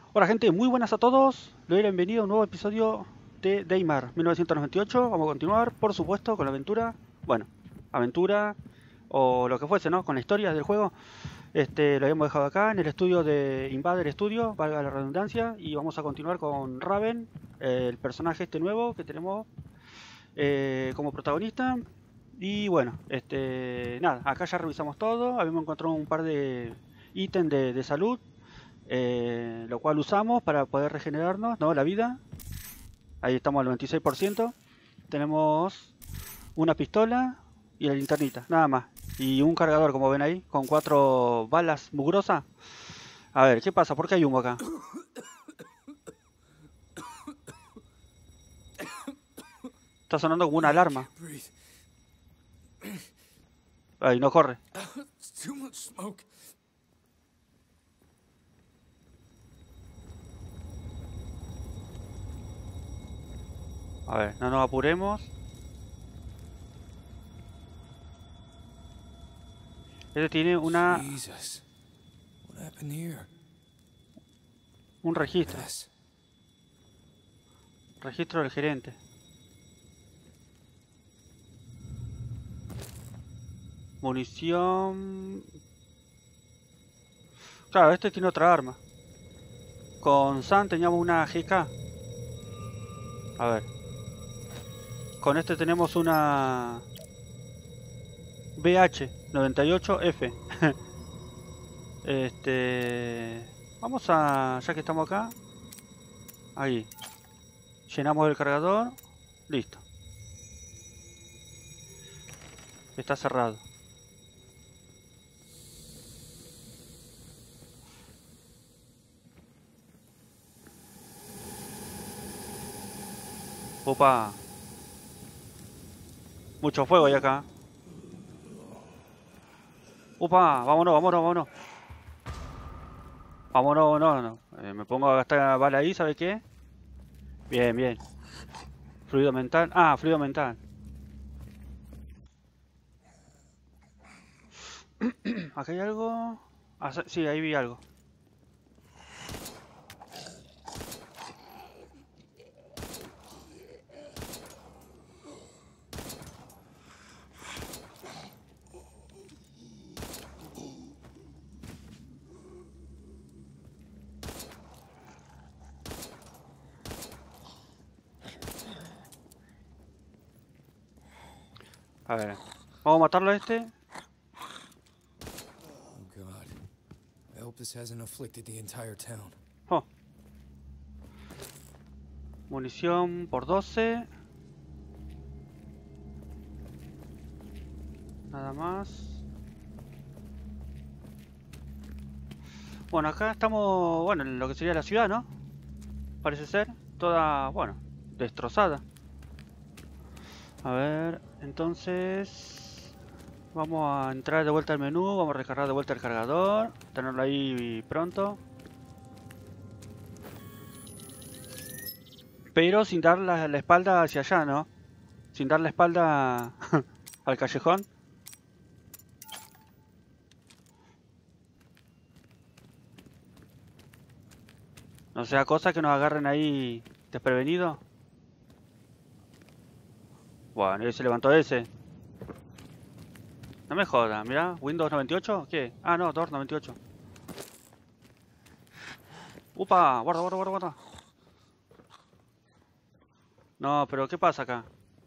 Hola gente, muy buenas a todos. Le doy la bienvenida a un nuevo episodio de Daymar 1998. Vamos a continuar, por supuesto, con la aventura. Bueno, aventura o lo que fuese, ¿no? Con la historia del juego. Lo habíamos dejado acá en el estudio de Invader Studio, valga la redundancia. Y vamos a continuar con Raven, el personaje nuevo que tenemos como protagonista. Y bueno, nada, acá ya revisamos todo. Habíamos encontrado un par de ítems de salud, lo cual usamos para poder regenerarnos, ¿no? La vida. Ahí estamos al 96%. Tenemos una pistola y la linternita, nada más. Y un cargador, como ven ahí, con 4 balas mugrosas. A ver, ¿qué pasa? ¿Por qué hay humo acá? Está sonando como una alarma. Ay, no corre. A ver, no nos apuremos. Este tiene un registro. Registro del gerente. Munición. Claro, este tiene otra arma. Con Sam teníamos una GK. A ver. Con este tenemos una BH98F. Vamos a, ya que estamos acá, ahí. Llenamos el cargador. Listo. Está cerrado. Opa. Mucho fuego hay acá. Opa, vámonos, vámonos, vámonos. Vámonos, no, no. Me pongo a gastar bala ahí, ¿sabe qué? Bien, bien. Fluido mental. Ah, fluido mental. ¿Acá hay algo? Ah, sí, ahí vi algo. A ver. Vamos a matarlo a este. Oh. Munición por 12. Nada más. Bueno, acá estamos, bueno, en lo que sería la ciudad, ¿no? Parece ser. Toda, bueno, destrozada. A ver, entonces... Vamos a entrar de vuelta al menú, vamos a recargar de vuelta el cargador. Tenerlo ahí pronto. Pero sin dar la espalda hacia allá, ¿no? Sin dar la espalda al callejón. No sea cosa que nos agarren ahí desprevenidos. Bueno, y se levantó ese. No me joda, mira, Windows 98, ¿qué? Ah, no, DOS 98. Upa, guarda, guarda, guarda, guarda. No, pero ¿qué pasa acá?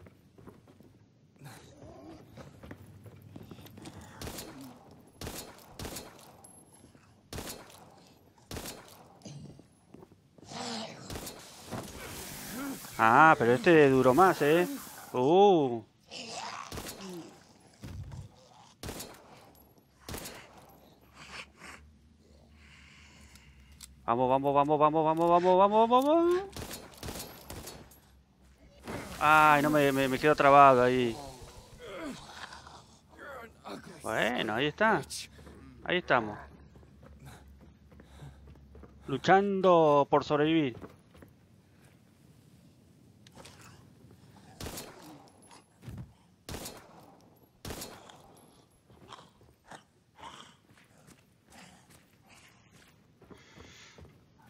Ah, pero este duró más, ¿eh? Uh. Vamos, vamos, vamos, vamos, vamos, vamos, vamos, vamos. Ay, no me quedo trabado ahí. Bueno, ahí está. Ahí estamos. Luchando por sobrevivir.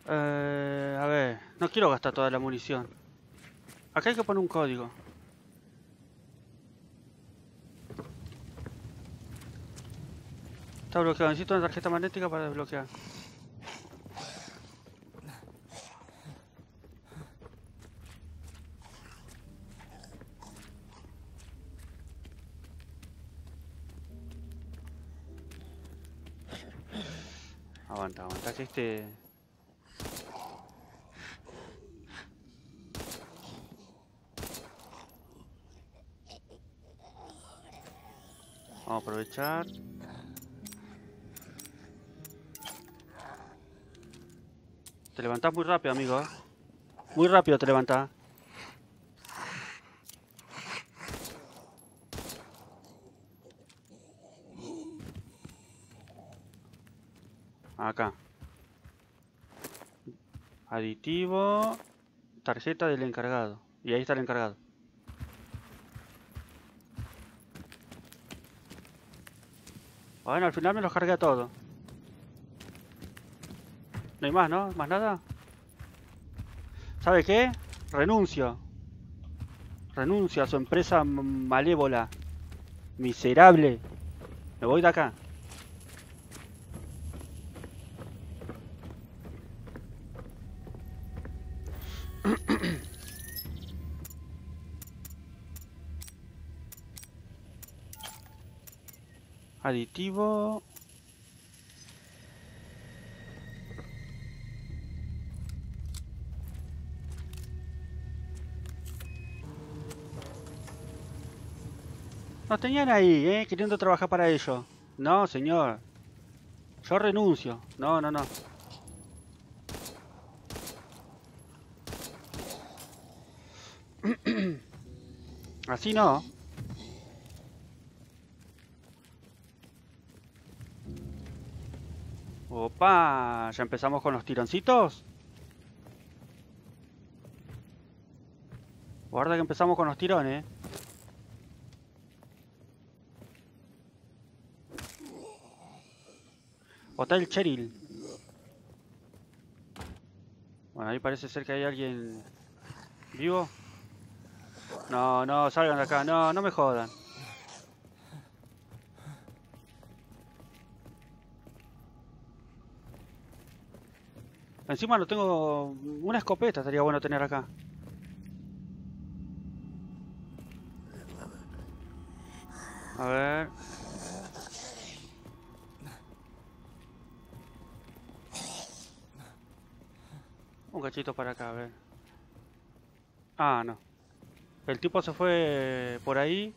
A ver, no quiero gastar toda la munición. Acá hay que poner un código. Está bloqueado, necesito una tarjeta magnética para desbloquear. Aguanta, aguanta, que este... Vamos a aprovechar. Te levantás muy rápido, amigo, ¿eh? Muy rápido te levantás. Acá. Aditivo. Tarjeta del encargado. Y ahí está el encargado. Bueno, al final me los cargué a todos. No hay más, ¿no? ¿Más nada? ¿Sabe qué? Renuncio. Renuncio a su empresa malévola. Miserable. Me voy de acá. Aditivo. Nos tenían ahí, queriendo trabajar para ellos. No, señor. Yo renuncio. No, no, no. Así no. Opa, ¿ya empezamos con los tironcitos? Guarda que empezamos con los tirones. Hotel Cheryl. Bueno, ahí parece ser que hay alguien vivo. No, no, salgan de acá. No, no me jodan. Encima no tengo una escopeta, estaría bueno tener acá. A ver. Un cachito para acá, a ver. Ah, no. El tipo se fue por ahí.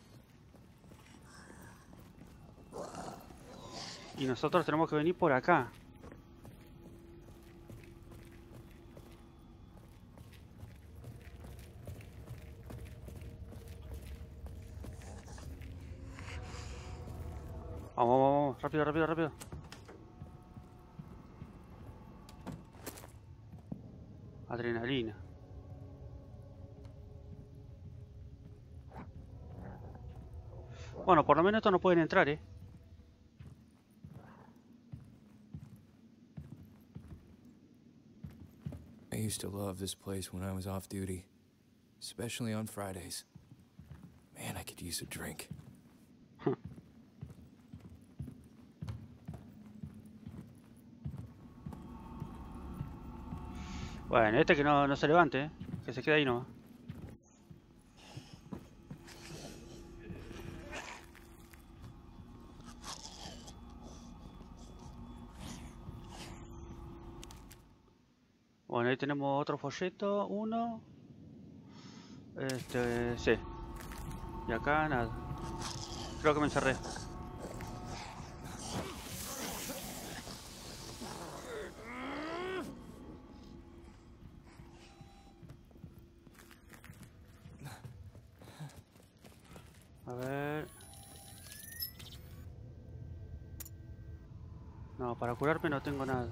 Y nosotros tenemos que venir por acá. Vamos, vamos, vamos. Rápido, rápido, rápido. Adrenalina. Bueno, por lo menos estos no pueden entrar, I used to love this place when I was off duty, especially on Fridays. Man, I could use a drink. Bueno, este que no se levante, que se quede ahí nomás. Bueno, ahí tenemos otro folleto, uno. Sí. Y acá nada. Creo que me encerré. A ver. No, para curarme no tengo nada.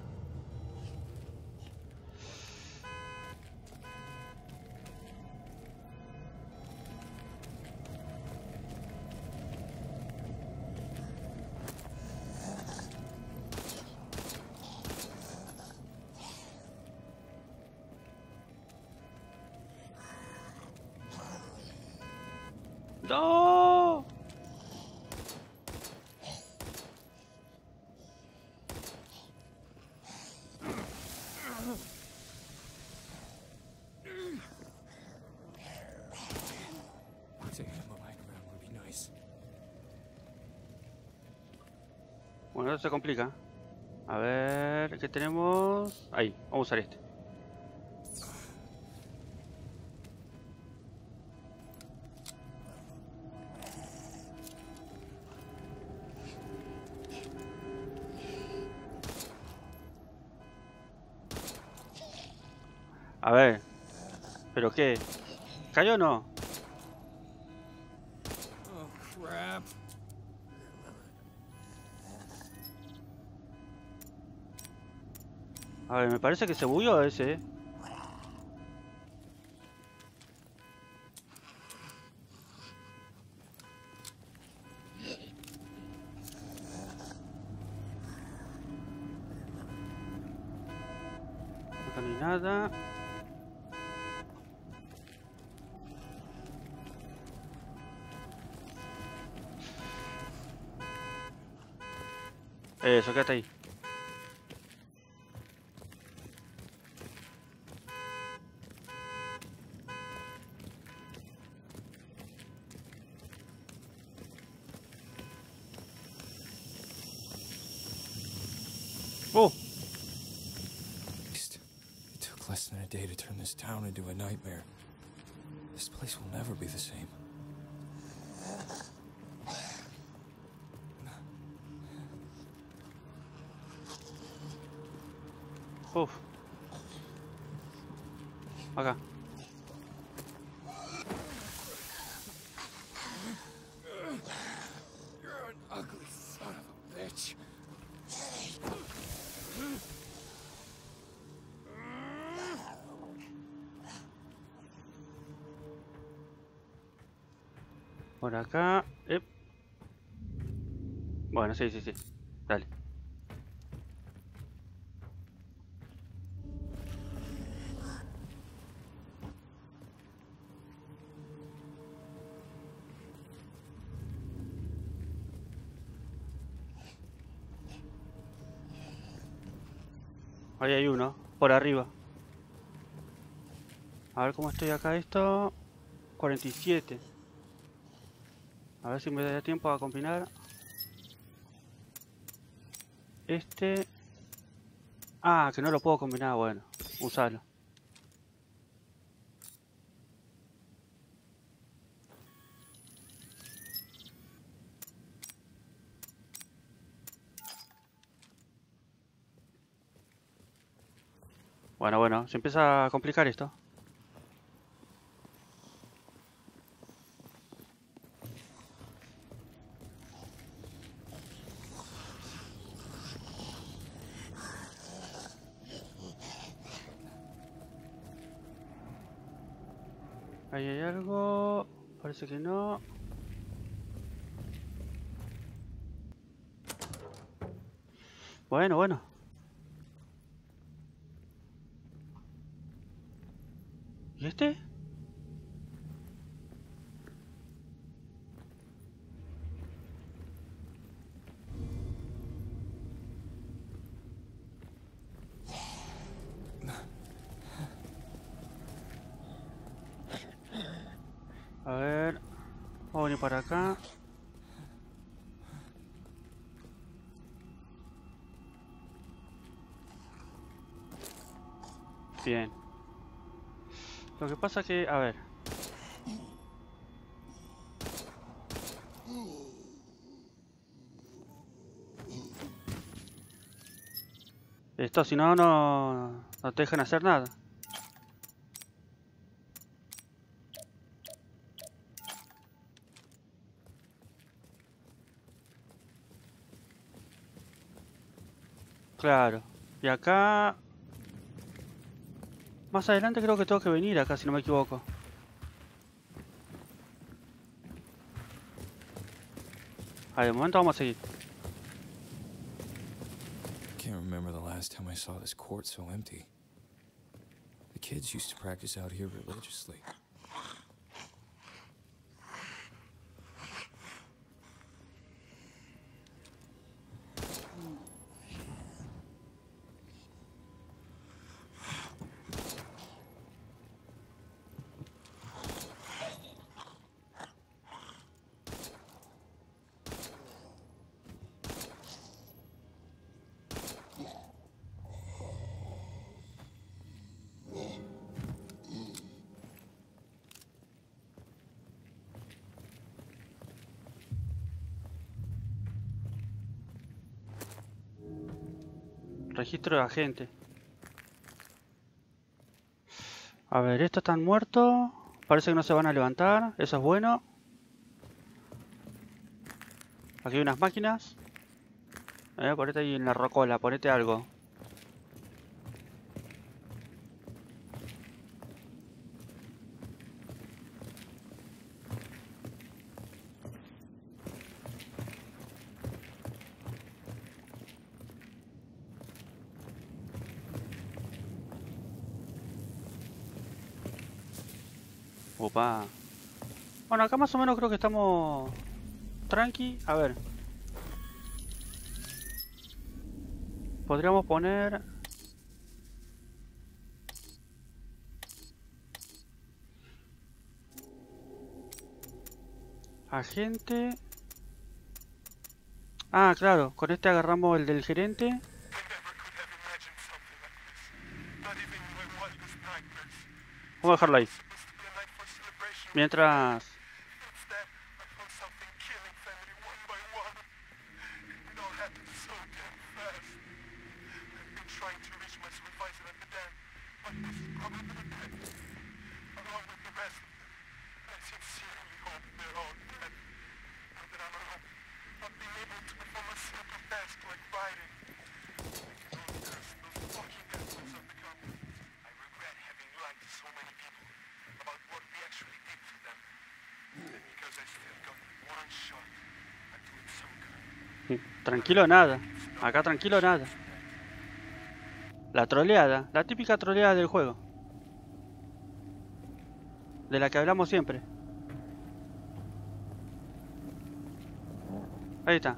¡No! Bueno, esto se complica. A ver, ¿qué tenemos? Ahí, vamos a usar este. A ver, ¿pero qué? ¿Cayó o no? Oh, crap. A ver, me parece que se bugueó ese, ¿eh? Acá no hay nada. Eso, quédate ahí. ¡Oh! It took less than a day to turn this town into a nightmare. This place will never be the same. Uf. Acá. You're an ugly son of a bitch. Por acá. Bueno, sí, sí, sí. Dale. Ahí hay uno, por arriba. A ver cómo estoy acá esto. 47. A ver si me da tiempo a combinar. Este. Ah, que no lo puedo combinar. Bueno, usarlo. Bueno, bueno, se empieza a complicar esto. Ahí hay algo. Parece que no. Bueno, bueno. ¿Y este? A ver. Vamos a venir para acá. Bien. Lo que pasa que, a ver. Esto si no, no te dejan hacer nada. Claro. Y acá... Más adelante creo que tengo que venir acá, si no me equivoco. De momento vamos a seguir. I can't remember the last time I saw this court so empty. The kids used to practice out here religiously. Registro de agente. A ver, estos están muertos. Parece que no se van a levantar. Eso es bueno. Aquí hay unas máquinas. Ponete ahí en la rocola, ponete algo. Opa. Bueno, acá más o menos creo que estamos tranqui. A ver. Podríamos poner... agente. Ah, claro. Con este agarramos el del gerente. Vamos a dejarlo ahí. Mientras... Tranquilo nada. Acá tranquilo nada. La troleada. La típica troleada del juego. De la que hablamos siempre. Ahí está.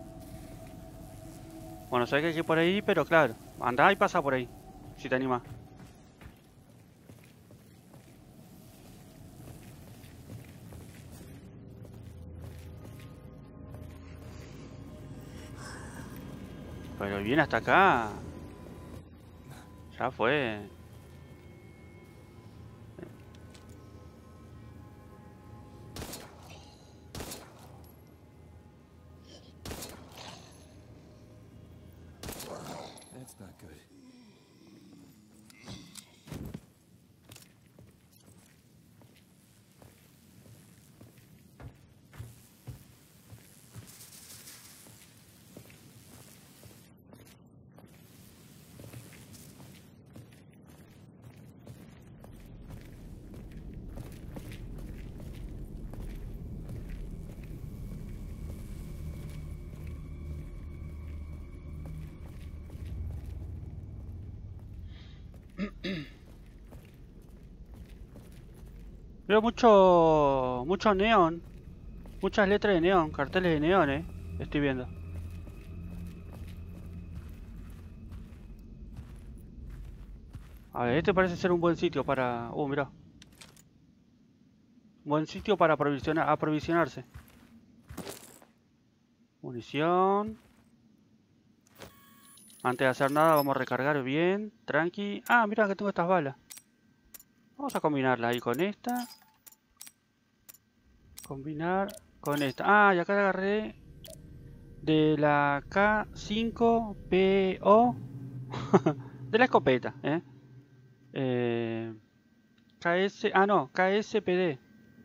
Bueno, sé que hay que ir por ahí, pero claro. Andá y pasa por ahí. Si te animas. Pero viene hasta acá. Ya fue. That's not good. Veo mucho neón. Muchas letras de neón, carteles de neón, estoy viendo. A ver, este parece ser un buen sitio para... mirá. Buen sitio para aprovisionarse. Munición. Antes de hacer nada vamos a recargar bien, tranqui. Ah, mira que tengo estas balas. Vamos a combinarlas ahí con esta. Combinar con esta. Ah, y acá la agarré de la K5PO. De la escopeta, KS... Ah, no, KSPD.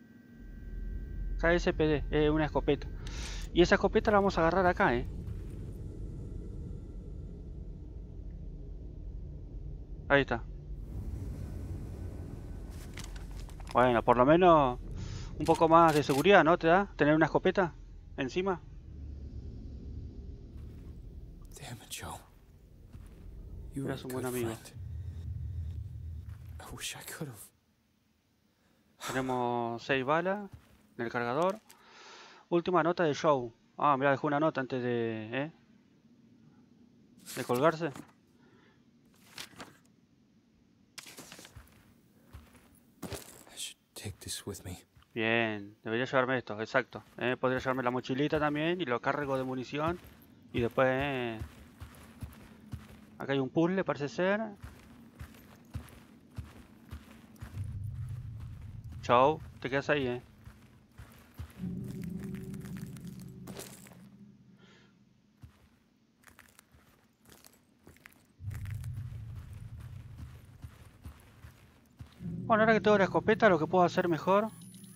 KSPD, una escopeta. Y esa escopeta la vamos a agarrar acá, Ahí está. Bueno, por lo menos un poco más de seguridad, ¿no? ¿Te da? ¿Tener una escopeta encima? Damn it, Joe. You were a Eras un good buen amigo. friend. I wish I could have. Tenemos 6 balas en el cargador. Última nota de Joe. Ah, mira, dejó una nota antes de colgarse. I should take this with me. Bien, debería llevarme esto, exacto. Podría llevarme la mochilita también y lo cargo de munición. Y después... acá hay un puzzle, parece ser. Chau, te quedas ahí, Bueno, ahora que tengo la escopeta, lo que puedo hacer mejor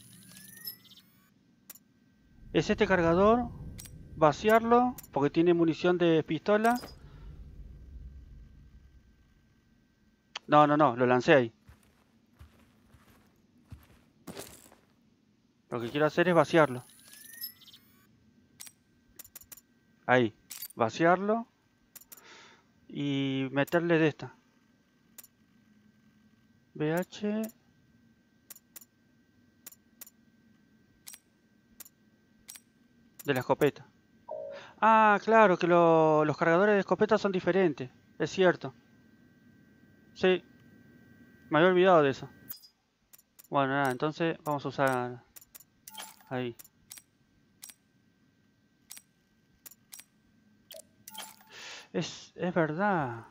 es este cargador, vaciarlo, porque tiene munición de pistola. No, lo lancé ahí. Lo que quiero hacer es vaciarlo. Ahí, vaciarlo y meterle de esta. BH. De la escopeta. Ah, claro, que los cargadores de escopeta son diferentes. Es cierto. Sí, me había olvidado de eso. Bueno, nada, entonces vamos a usar ahí. Es verdad.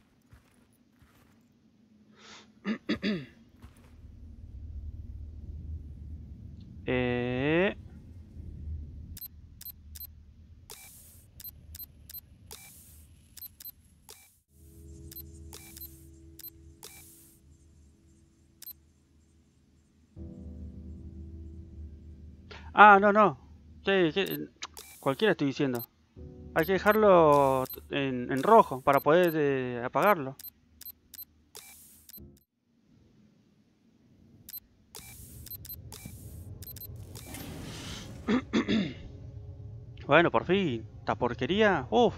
Eh... Ah, no. Sí, cualquiera estoy diciendo. Hay que dejarlo en rojo para poder apagarlo. Bueno, por fin. Esta porquería. Uf.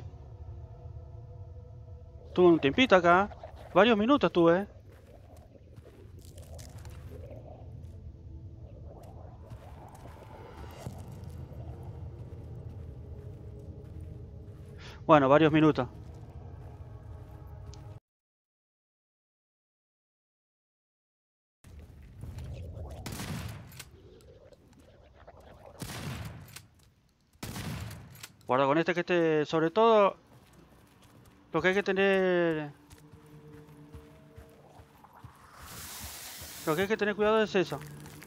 Tuve un tiempito acá. Varios minutos tuve. Bueno, varios minutos. Guarda con este que esté, sobre todo, lo que hay que tener... Lo que hay que tener cuidado es eso.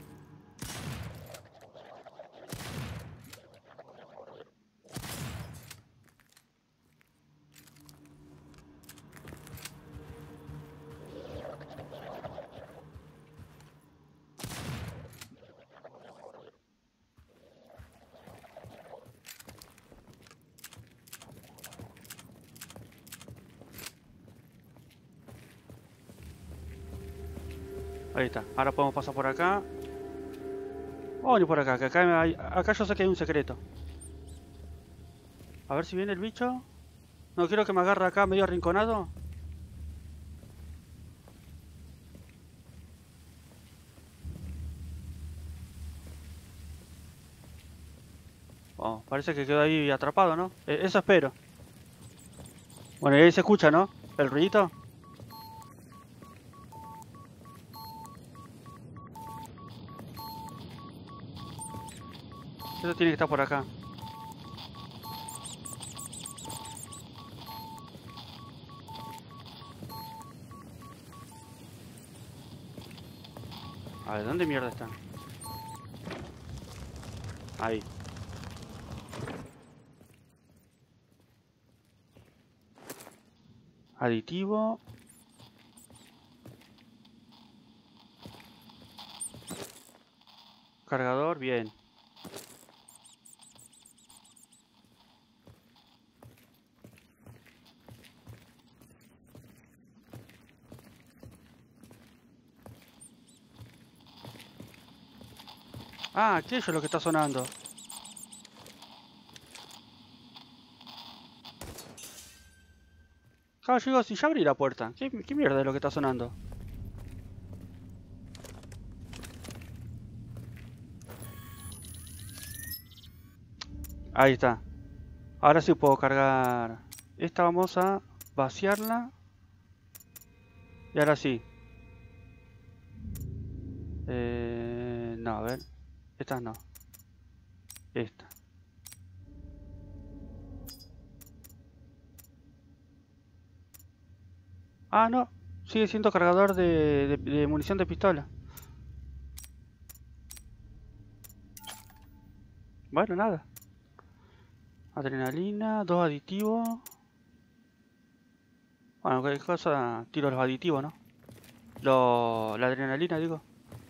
Ahí está. Ahora podemos pasar por acá. Vamos a ir por acá, que acá yo sé que hay un secreto. A ver si viene el bicho. No quiero que me agarre acá medio arrinconado. Oh, parece que quedó ahí atrapado, ¿no? Eso espero. Bueno, y ahí se escucha, ¿no? El ruidito. Eso tiene que estar por acá. A ver, ¿dónde mierda está? Ahí. Aditivo. Cargador, bien. Ah, aquello es lo que está sonando. Claro, yo digo, si ya abrí la puerta. ¿Qué mierda es lo que está sonando? Ahí está. Ahora sí puedo cargar. Esta vamos a vaciarla. Y ahora sí. No, a ver. Esta no. Esta. Ah, no. Sigue siendo cargador de munición de pistola. Bueno, nada. Adrenalina, 2 aditivos. Bueno, cualquier cosa tiro los aditivos, ¿no? La adrenalina, digo.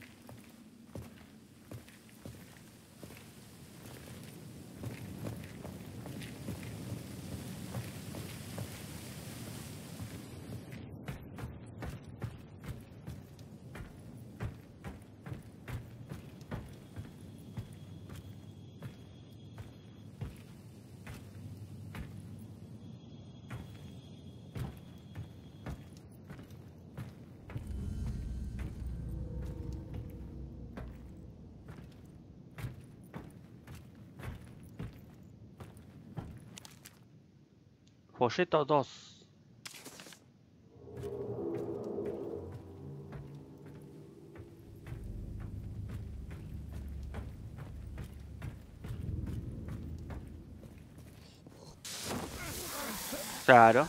Folleto 2. Claro.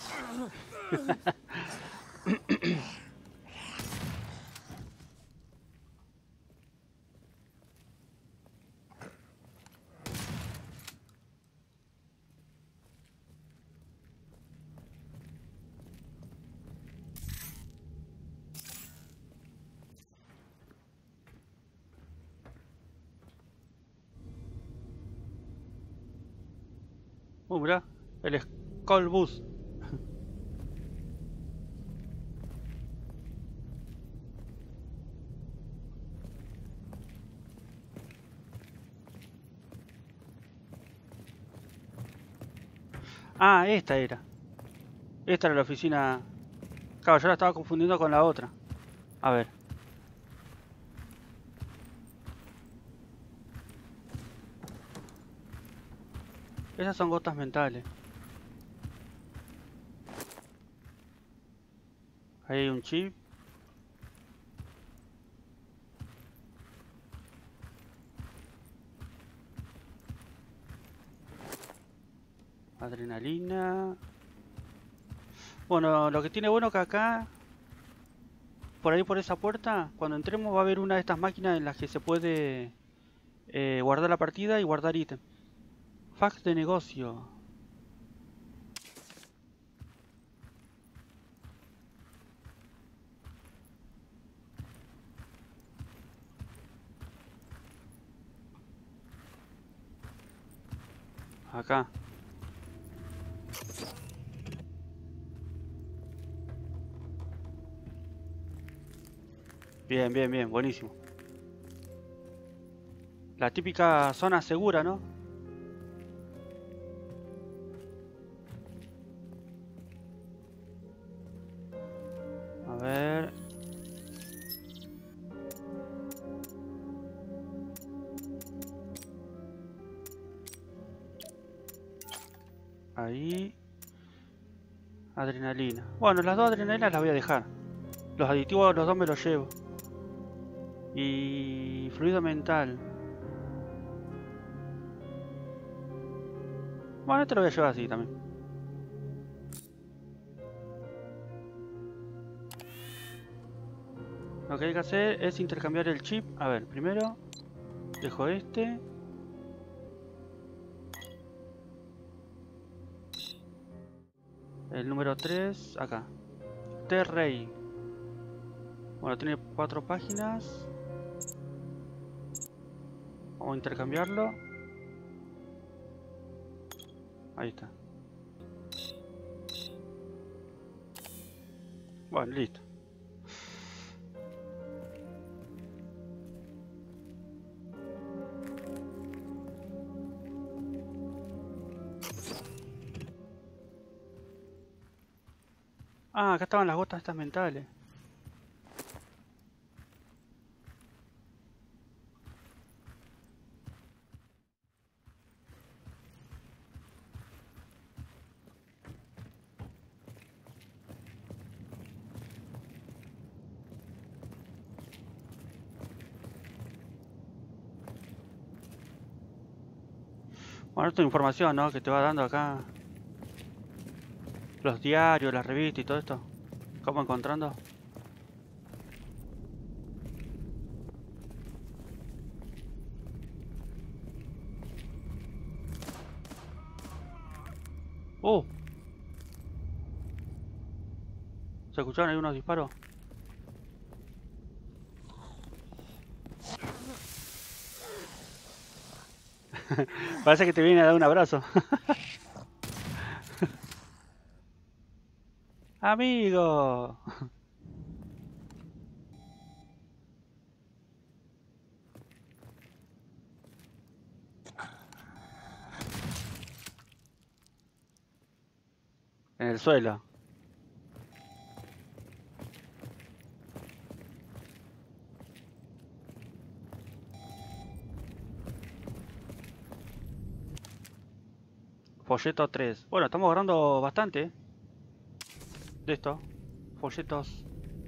Mirá, el Skull Bus. Ah, esta era. Esta era la oficina. Claro, yo la estaba confundiendo con la otra. A ver. Esas son gotas mentales. Ahí hay un chip. Adrenalina. Bueno, lo que tiene bueno que acá, por ahí por esa puerta, cuando entremos va a haber una de estas máquinas en las que se puede guardar la partida y guardar ítem. Fax de negocio. Acá. Bien, bien, bien, buenísimo. La típica zona segura, ¿no? A ver. Ahí. Adrenalina. Bueno, las dos adrenalinas las voy a dejar. Los aditivos, los dos me los llevo. Y fluido mental. Bueno, este lo voy a llevar así también. Lo que hay que hacer es intercambiar el chip. A ver, primero dejo este. El número 3, acá. T-Ray. Bueno, tiene 4 páginas. Vamos a intercambiarlo. Ahí está. Bueno, listo. Ah, acá estaban las gotas estas mentales. Bueno, esto es información, ¿no? Que te va dando acá. Los diarios, las revistas y todo esto. ¿Cómo encontrando? ¡Oh! ¿Se escucharon ahí unos disparos? Parece que te viene a dar un abrazo. Amigo. En el suelo. Folleto 3. Bueno, estamos agarrando bastante de esto. Folletos.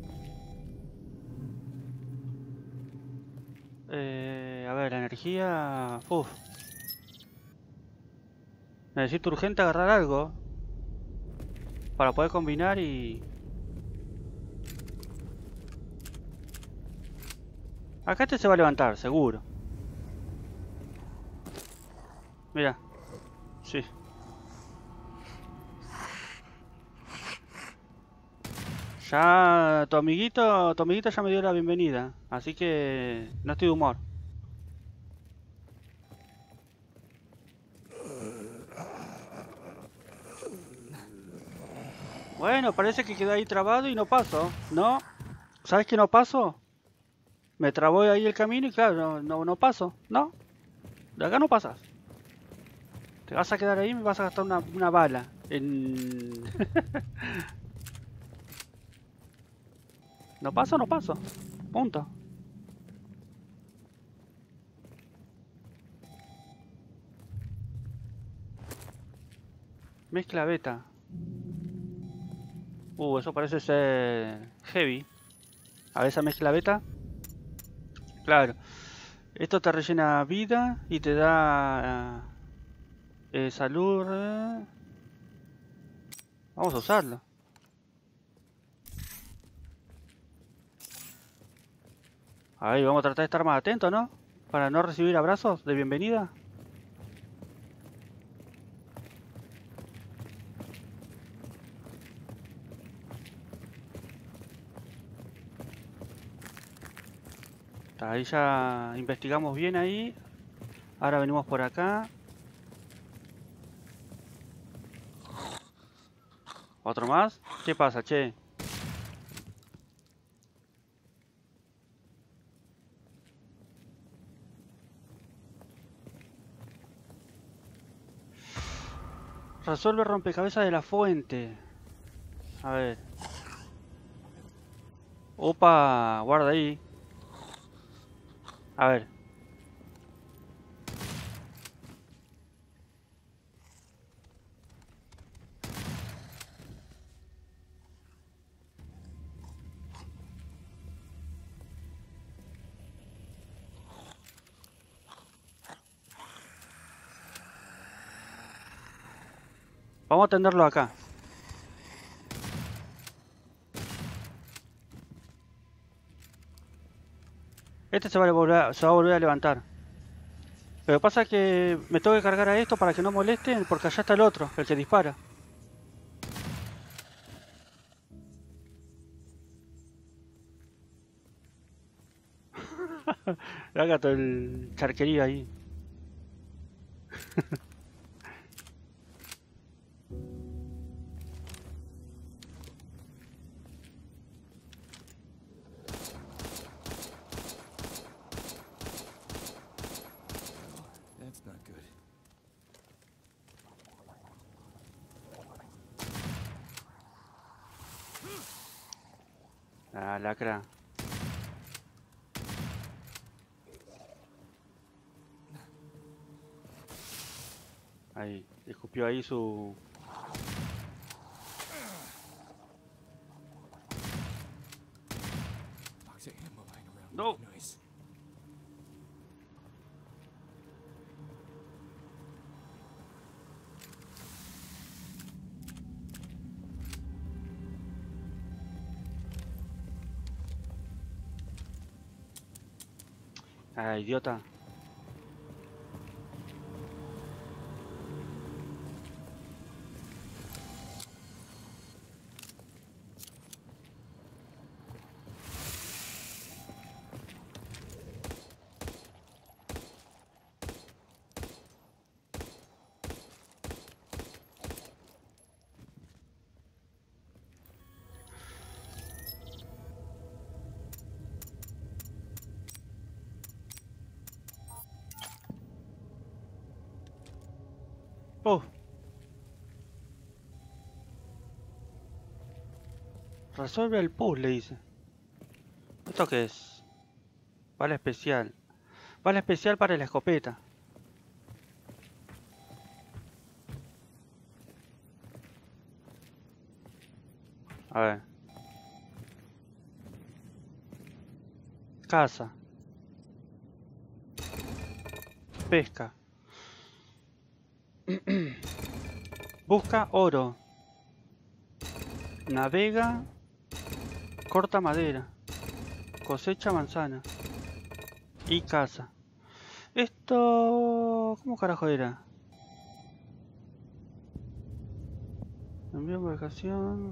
A ver, la energía... Uf. Necesito urgente agarrar algo. Para poder combinar y... Acá este se va a levantar, seguro. Mira. Sí. Ya tu amiguito ya me dio la bienvenida. Así que no estoy de humor. Bueno, parece que quedó ahí trabado y no paso. ¿No? ¿Sabes que no paso? Me trabó ahí el camino y claro, no paso. ¿No? De acá no pasas. Te vas a quedar ahí y me vas a gastar una bala. No paso, no paso. Punto. Mezcla beta. Eso parece ser heavy. A ver esa mezcla beta. Claro. Esto te rellena vida y te da salud. Vamos a usarlo. Ahí vamos a tratar de estar más atentos, ¿no? Para no recibir abrazos de bienvenida. Ahí ya investigamos bien ahí. Ahora venimos por acá. ¿Otro más? ¿Qué pasa, che? Resuelve rompecabezas de la fuente. A ver. Opa, guarda ahí. A ver. Vamos a atenderlo acá. Este se va a volver a levantar. Pero pasa que me tengo que cargar a esto para que no molesten, porque allá está el otro, el que dispara. Haga todo el charquería ahí. That's not good. Ah, lacra. Ahí, escupió ahí su... Box of ammo lying around. No. Nice. Ah, idiota. Resuelve el puzzle, dice. ¿Esto qué es? Bala especial. Bala especial para la escopeta. A ver. Caza. Pesca. Busca oro. Navega. Corta madera. Cosecha manzana. Y caza. Esto... ¿Cómo carajo era? Envío embarcación.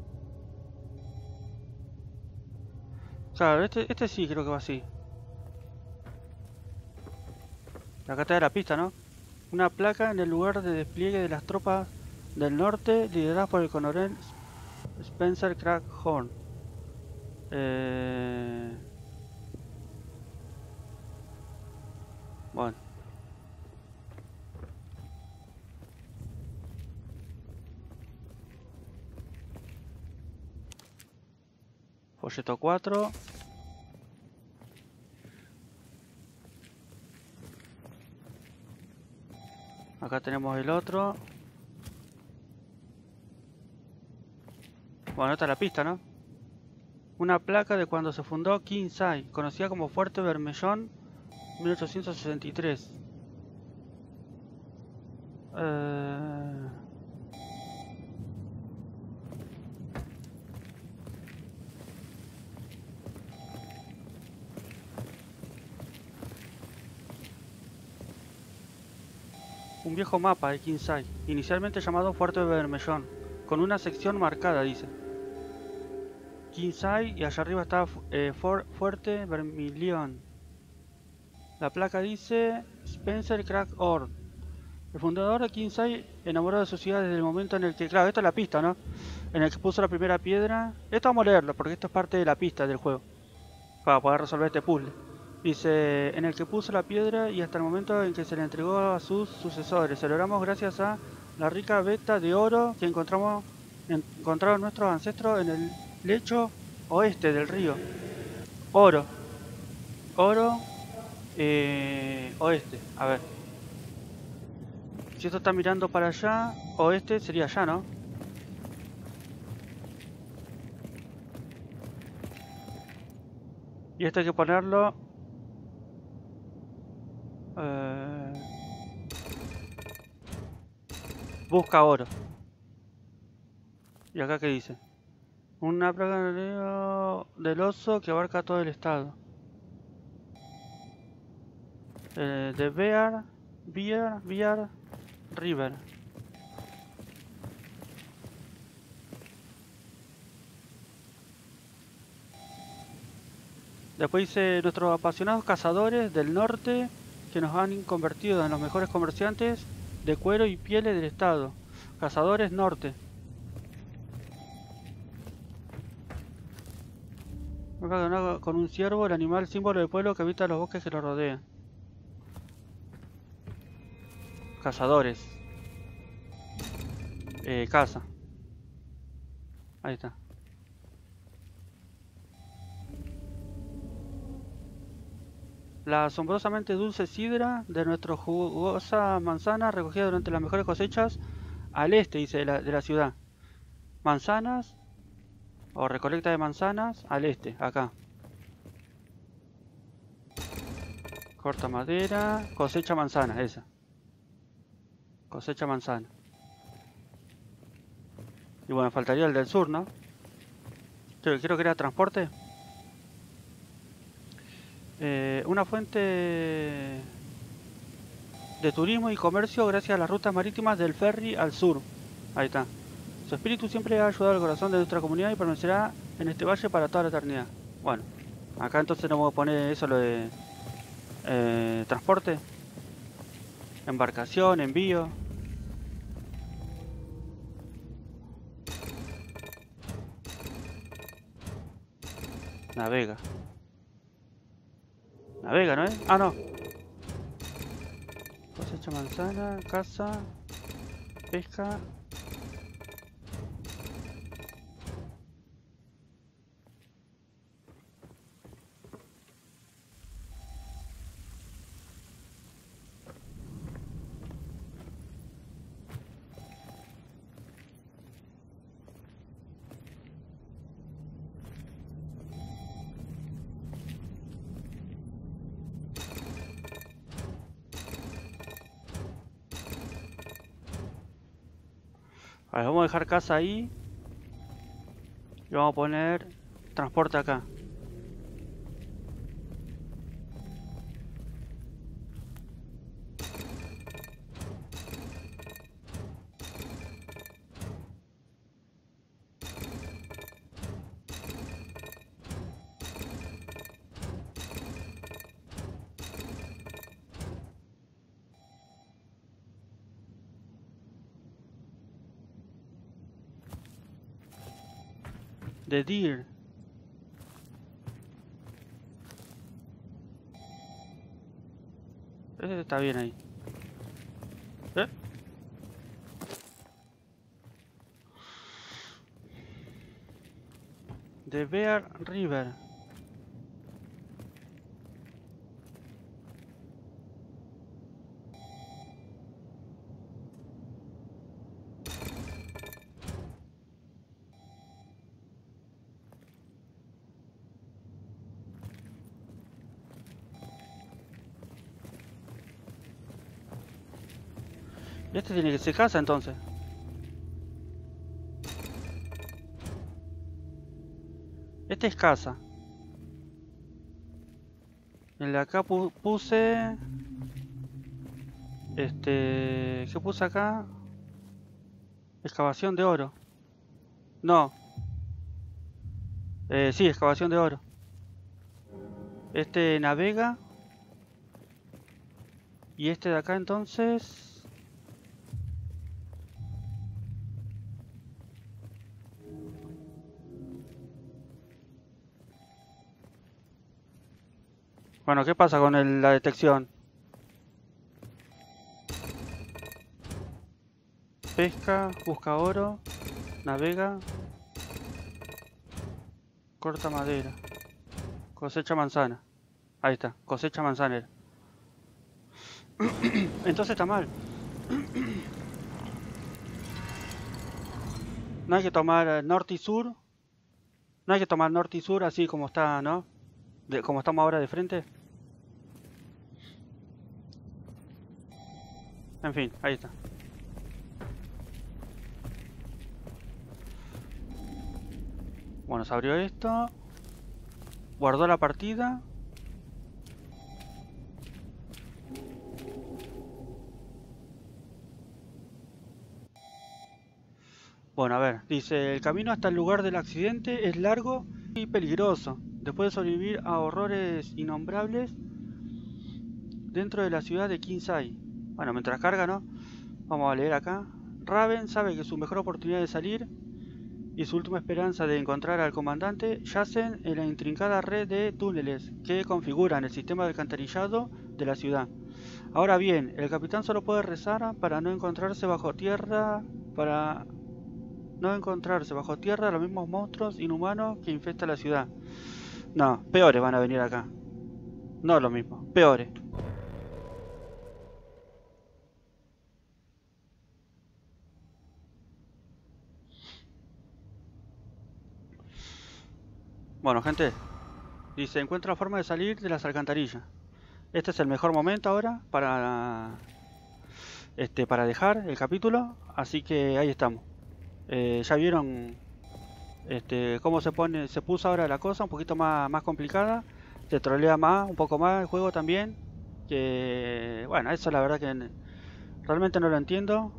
Claro, este sí creo que va así. Acá está la pista, ¿no? Una placa en el lugar de despliegue de las tropas del norte lideradas por el coronel Spencer Crackhorn. Bueno. Folleto 4. Acá tenemos el otro. Bueno, esta es la pista, ¿no? Una placa de cuando se fundó Kinsay, conocida como Fuerte Bermellón, 1863. Un viejo mapa de Kinsay, inicialmente llamado Fuerte Bermellón, con una sección marcada, dice. Kinsay y allá arriba está Fuerte Vermilion. La placa dice Spencer Crackhorn. El fundador de Kinsay, enamorado de su ciudad desde el momento en el que... Claro, esta es la pista, ¿no? En el que puso la primera piedra. Esto vamos a leerlo, porque esto es parte de la pista del juego. Para poder resolver este puzzle. Dice, en el que puso la piedra y hasta el momento en que se le entregó a sus sucesores. Celebramos gracias a la rica veta de oro que encontraron nuestros ancestros en el lecho oeste del río. Oro. Oeste. A ver. Si esto está mirando para allá, oeste sería allá, ¿no? Y esto hay que ponerlo... busca oro. ¿Y acá qué dice? Una plaga del oso que abarca todo el estado. De Bear River. Después dice, nuestros apasionados cazadores del norte que nos han convertido en los mejores comerciantes de cuero y pieles del estado. Cazadores norte. Con un ciervo, el animal símbolo del pueblo que habita los bosques que lo rodean. Cazadores. Caza. Ahí está. La asombrosamente dulce sidra de nuestra jugosa manzana recogida durante las mejores cosechas al este, dice, de la ciudad. Manzanas o recolecta de manzanas al este, acá. Corta madera, cosecha manzana, esa. Cosecha manzana. Y bueno, faltaría el del sur, ¿no? Creo que era transporte. Una fuente de turismo y comercio gracias a las rutas marítimas del ferry al sur. Ahí está. Su espíritu siempre ha ayudado al corazón de nuestra comunidad y permanecerá en este valle para toda la eternidad. Bueno, acá entonces no vamos a poner eso, lo de transporte, embarcación, envío. Navega. Navega, ¿no es? Ah, no. Cosecha manzana, caza, pesca. A ver, vamos a dejar casa ahí. Y vamos a poner transporte acá. The Deer. Ese está bien ahí. ¿Eh? The Bear River. Este tiene que ser casa entonces. Este es casa. El de acá puse... ¿Qué puse acá? Excavación de oro. No. Sí, excavación de oro. Este navega. Y este de acá entonces... Bueno, ¿qué pasa con la detección? Pesca, busca oro, navega, corta madera, cosecha manzana. Ahí está, cosecha manzanera. Entonces está mal. No hay que tomar norte y sur. No hay que tomar norte y sur así como está, ¿no? Como estamos ahora de frente. En fin, ahí está. Bueno, se abrió esto. Guardó la partida. Bueno, a ver, dice, el camino hasta el lugar del accidente es largo y peligroso. Después de sobrevivir a horrores innombrables dentro de la ciudad de Kinsai. Bueno, mientras carga, ¿no? Vamos a leer acá. Raven sabe que su mejor oportunidad de salir y su última esperanza de encontrar al comandante yacen en la intrincada red de túneles que configuran el sistema de alcantarillado de la ciudad. Ahora bien, el capitán solo puede rezar para no encontrarse bajo tierra, los mismos monstruos inhumanos que infestan la ciudad. No, peores van a venir acá. No lo mismo, peores. Bueno, gente, dice, encuentra forma de salir de las alcantarillas. Este es el mejor momento ahora para dejar el capítulo, así que ahí estamos. Ya vieron cómo se puso ahora la cosa, un poquito más complicada. Se trolea más, un poco más el juego también. Que bueno, eso la verdad que realmente no lo entiendo.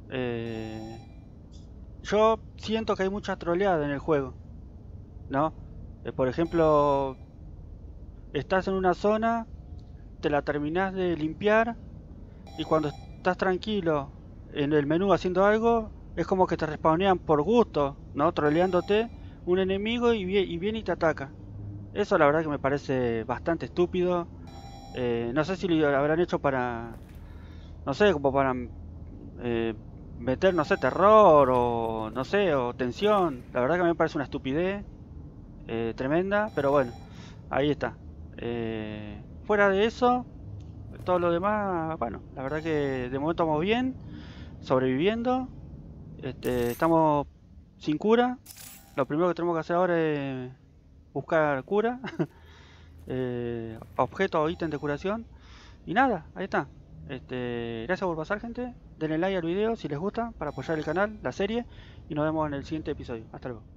Yo siento que hay mucha troleada en el juego, ¿no? Por ejemplo, estás en una zona, te la terminás de limpiar y cuando estás tranquilo en el menú haciendo algo, es como que te respawnean por gusto, ¿no? Troleándote un enemigo y viene y te ataca. Eso la verdad que me parece bastante estúpido. No sé si lo habrán hecho para, no sé, como para meter, no sé, terror o no sé, o tensión. La verdad que a mí me parece una estupidez tremenda, pero bueno, ahí está. Fuera de eso, todo lo demás, bueno, la verdad que de momento vamos bien, sobreviviendo. Estamos sin cura. Lo primero que tenemos que hacer ahora es buscar cura. Objeto o ítem de curación. Y nada, ahí está. Gracias por pasar, gente. Denle like al video si les gusta para apoyar el canal, la serie. Y nos vemos en el siguiente episodio. Hasta luego.